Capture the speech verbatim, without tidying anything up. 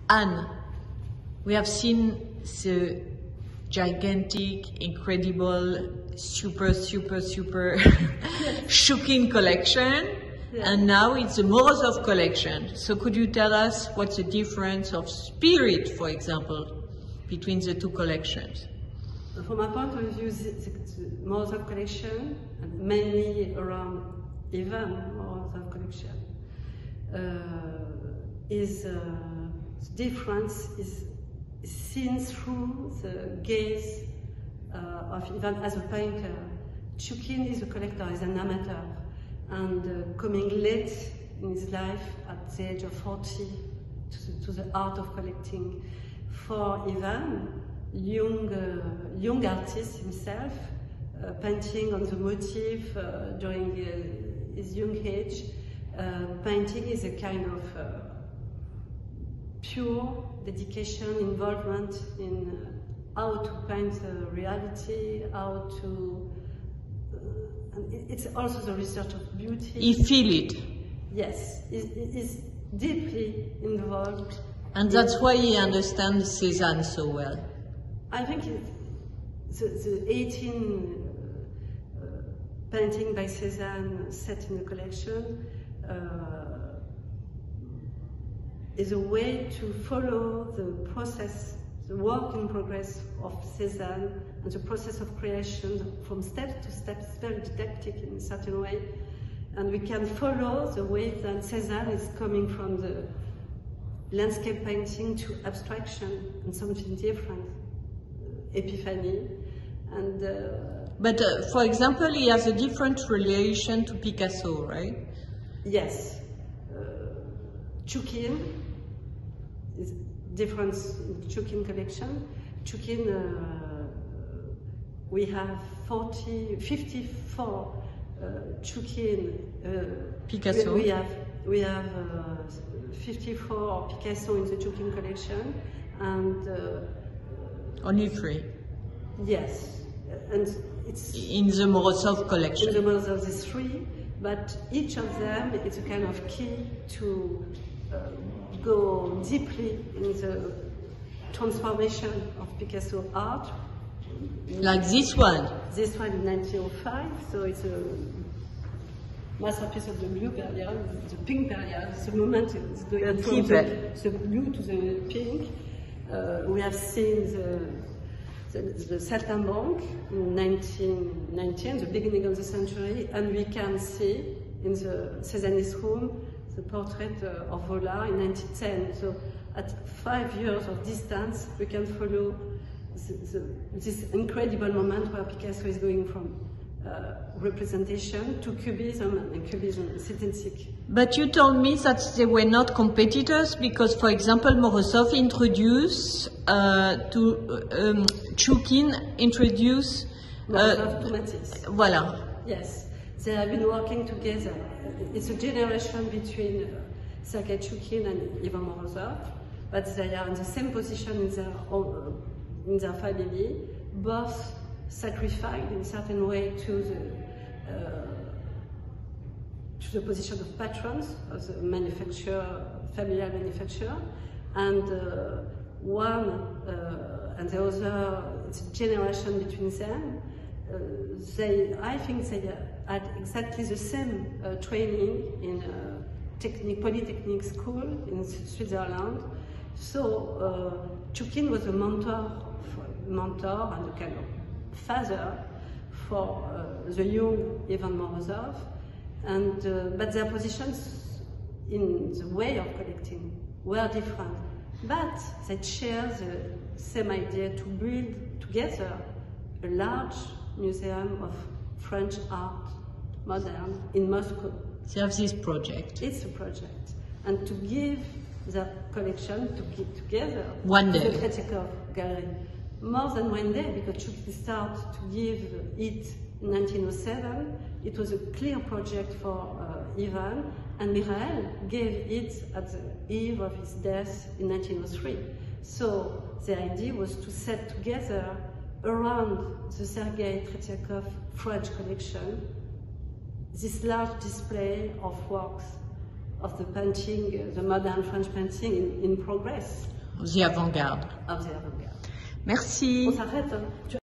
Anne, we have seen the gigantic, incredible, super, super, super shocking collection, yeah. And now it's the Morozov collection. So could you tell us what's the difference of spirit, for example, between the two collections? From my point of view, the, the Morozov collection, and mainly around Ivan Morozov collection, uh, is uh, the difference is seen through the gaze uh, of Ivan as a painter. Chukin is a collector, is an amateur, and uh, coming late in his life at the age of forty to the, to the art of collecting. For Ivan, young, uh, young artist himself, uh, painting on the motif uh, during uh, his young age, uh, painting is a kind of uh, pure dedication, involvement in uh, how to paint uh, reality, how to... Uh, and it's also the research of beauty. He feel it. Yes, he's deeply involved. And that's why he understands Cézanne so well. I think it, the, the eighteen uh, painting by Cézanne set in the collection uh, is a way to follow the process, the work in progress of Cézanne, and the process of creation from step to step. It's very didactic in a certain way, and we can follow the way that Cézanne is coming from the landscape painting to abstraction and something different, uh, epiphany. And uh, but uh, for example, he has a different relation to Picasso, right? Yes. Uh, Chukin is different in the Chukin collection. Chukin, uh, we have forty, fifty-four uh, Chukin. Uh, Picasso. We, we have we have uh, fifty-four Picasso in the Chukin collection, and uh, only three. Yes, and it's in the Morozov collection. In the Morozov, there's three, but each of them is a kind of key to uh, go deeply in the transformation of Picasso art. Like this one. This one in nineteen oh five, so it's a masterpiece of the blue period, the pink period. The moment it's going from the, the blue to the pink. Uh, we have seen the, the, the Saltimbanque in nineteen nineteen, the beginning of the century, and we can see in the Cézannist room the portrait uh, of Vollard in nineteen ten. So at five years of distance, we can follow the, the, this incredible moment where Picasso is going from Uh, representation to cubism and cubism synthetic. But you told me that they were not competitors because, for example, Morozov introduced uh, to um, Chukin introduced. Morozov to Matisse. Voilà. Yes, they have been working together. It's a generation between uh, Sergei Chukin and Ivan Morozov, but they are in the same position in their own, uh, in their family, both sacrificed in a certain way to the uh, to the position of patrons of the manufacturer, familiar manufacturer, and uh, one uh, and the other, it's a generation between them. Uh, they, I think, they had exactly the same uh, training in a technique, polytechnic school in Switzerland. So uh, Chukin was a mentor, for, mentor and a kind of father for uh, the young Ivan Morozov, and uh, but their positions in the way of collecting were different, but they share the same idea to build together a large museum of French art, modern, in Moscow. They have this project. It's a project, and to give the collection to get together one day. The Tretyakov Gallery. More than one day, because Chukin started to give it in nineteen oh seven. It was a clear project for uh, Ivan, and Mikhail gave it at the eve of his death in nineteen oh three. So the idea was to set together around the Sergei Tretyakov French collection this large display of works of the painting, uh, the modern French painting in, in progress. the avant-garde. of the avant-garde. Merci. On s'arrête. Hein. Tu